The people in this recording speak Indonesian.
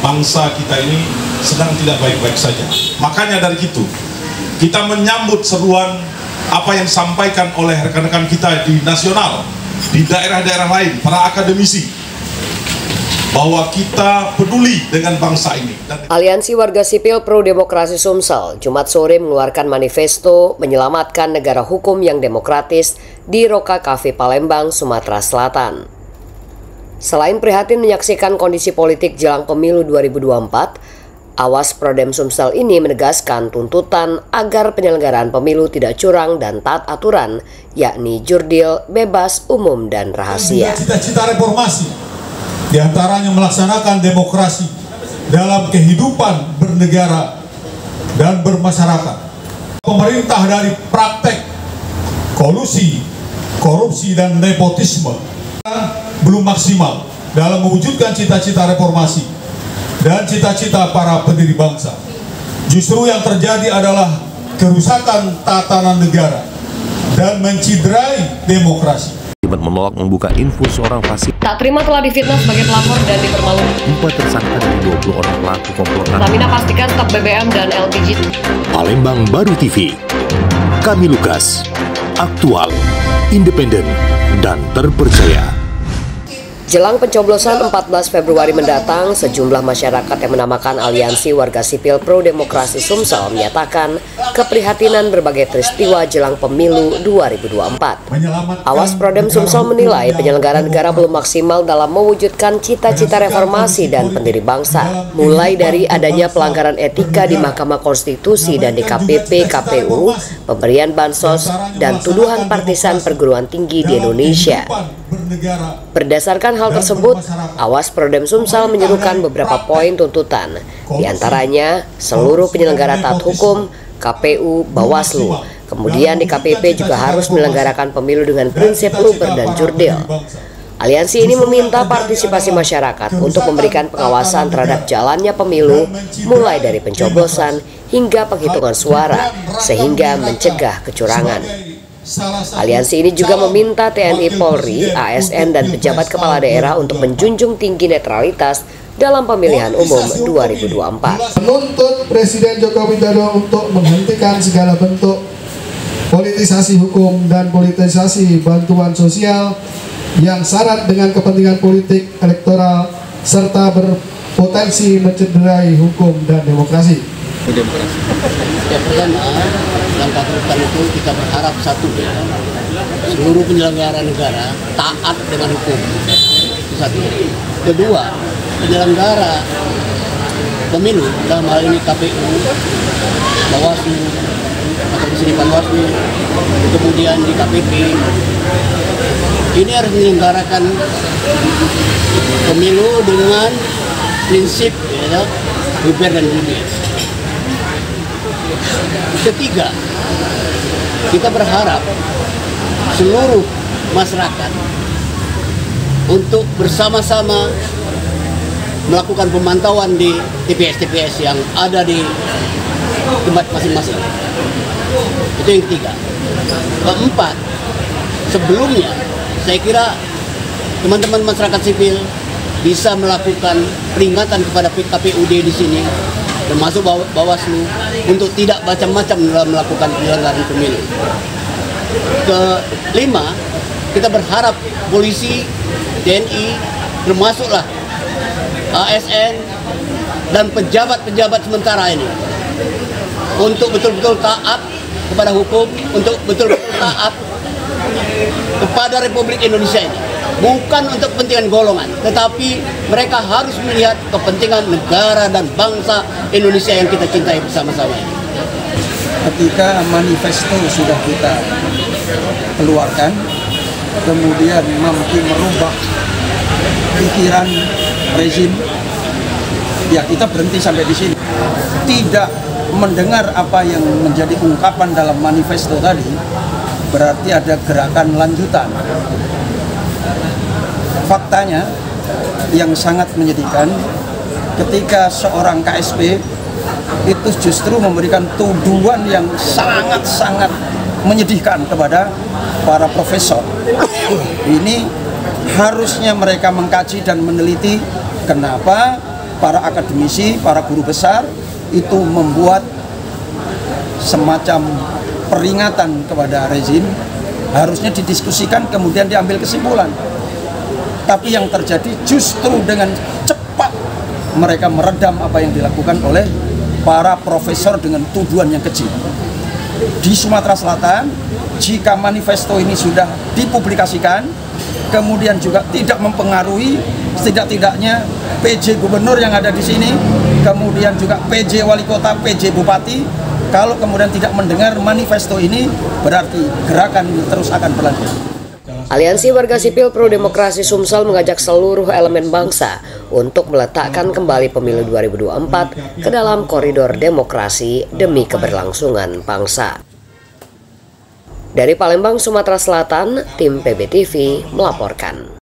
bangsa kita ini sedang tidak baik-baik saja. Makanya dari itu kita menyambut seruan apa yang disampaikan oleh rekan-rekan kita di nasional, di daerah-daerah lain, para akademisi, bahwa kita peduli dengan bangsa ini. Aliansi Warga Sipil Pro Demokrasi Sumsel Jumat sore mengeluarkan manifesto menyelamatkan negara hukum yang demokratis di Roka Cafe Palembang, Sumatera Selatan. Selain prihatin menyaksikan kondisi politik jelang pemilu 2024, Awas Prodem Sumsel ini menegaskan tuntutan agar penyelenggaraan pemilu tidak curang dan taat aturan, yakni jurdil, bebas, umum, dan rahasia. Cita-cita reformasi, diantaranya melaksanakan demokrasi dalam kehidupan bernegara dan bermasyarakat. Pemerintah dari praktek kolusi, korupsi, dan nepotisme belum maksimal dalam mewujudkan cita-cita reformasi dan cita-cita para pendiri bangsa. Justru yang terjadi adalah kerusakan tatanan negara dan menciderai demokrasi. Menolak membuka info seorang pasien. Tak terima telah difitnah sebagai pelapor dan dipermalukan. 4 tersangka dari 20 orang pelaku komplotan. Pertamina pastikan stok BBM dan LPG. Palembang Baru TV. Kami Lukas. Aktual, independen, dan terpercaya. Jelang pencoblosan 14 Februari mendatang, sejumlah masyarakat yang menamakan Aliansi Warga Sipil Pro Demokrasi Sumsel menyatakan keprihatinan berbagai peristiwa jelang pemilu 2024. Awas Prodem Sumsel menilai penyelenggara negara belum maksimal dalam mewujudkan cita-cita reformasi dan pendiri bangsa, mulai dari adanya pelanggaran etika di Mahkamah Konstitusi dan DKPP KPU, pemberian bansos, dan tuduhan partisan perguruan tinggi di Indonesia. Berdasarkan hal tersebut, Awas Prodem Sumsel menyerukan beberapa poin tuntutan, diantaranya seluruh penyelenggara taat hukum, KPU, Bawaslu, kemudian DKPP juga harus menyelenggarakan pemilu dengan prinsip luber dan jurdil. Aliansi ini meminta partisipasi masyarakat untuk memberikan pengawasan terhadap jalannya pemilu, mulai dari pencoblosan hingga penghitungan suara, sehingga mencegah kecurangan. Aliansi ini juga meminta TNI, Polri, ASN, dan pejabat kepala daerah untuk menjunjung tinggi netralitas dalam pemilihan umum 2024. Menuntut Presiden Joko Widodo untuk menghentikan segala bentuk politisasi hukum dan politisasi bantuan sosial yang syarat dengan kepentingan politik elektoral serta berpotensi mencederai hukum dan demokrasi. Yang pertama, langkah depan itu kita berharap satu, seluruh penyelenggara negara taat dengan hukum. Itu satu. Kedua, penyelenggara pemilu dalam hal ini KPU, Bawaslu, atau di sini Panwaslu, kemudian di KPP, ini harus menyelenggarakan pemilu dengan prinsip luber dan jurdil. Ketiga, kita berharap seluruh masyarakat untuk bersama-sama melakukan pemantauan di TPS-TPS yang ada di tempat masing-masing. Itu yang ketiga. Keempat, sebelumnya saya kira teman-teman masyarakat sipil bisa melakukan peringatan kepada KPUD di sini, termasuk Bawaslu, untuk tidak macam-macam dalam melakukan penyelenggaraan pemilu. Kelima, kita berharap polisi, TNI, termasuklah ASN dan pejabat-pejabat sementara ini untuk betul-betul taat kepada hukum, untuk betul-betul taat kepada Republik Indonesia ini. Bukan untuk kepentingan golongan, tetapi mereka harus melihat kepentingan negara dan bangsa Indonesia yang kita cintai bersama-sama. Ketika manifesto sudah kita keluarkan, kemudian mampu merubah pikiran rezim, ya kita berhenti sampai di sini. Tidak mendengar apa yang menjadi ungkapan dalam manifesto tadi, berarti ada gerakan lanjutan. Faktanya yang sangat menyedihkan, ketika seorang KSP itu justru memberikan tuduhan yang sangat-sangat menyedihkan kepada para profesor. Ini harusnya mereka mengkaji dan meneliti kenapa para akademisi, para guru besar itu membuat semacam peringatan kepada rezim, harusnya didiskusikan kemudian diambil kesimpulan. Tapi yang terjadi justru dengan cepat mereka meredam apa yang dilakukan oleh para profesor dengan tuduhan yang kecil. Di Sumatera Selatan, jika manifesto ini sudah dipublikasikan, kemudian juga tidak mempengaruhi setidak-tidaknya PJ gubernur yang ada di sini, kemudian juga PJ wali kota, PJ bupati, kalau kemudian tidak mendengar manifesto ini, berarti gerakan ini terus akan berlanjut. Aliansi Warga Sipil Pro Demokrasi Sumsel mengajak seluruh elemen bangsa untuk meletakkan kembali pemilu 2024 ke dalam koridor demokrasi demi keberlangsungan bangsa. Dari Palembang, Sumatera Selatan, tim PBTV melaporkan.